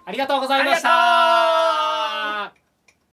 ありがとうございましありがとう。 た。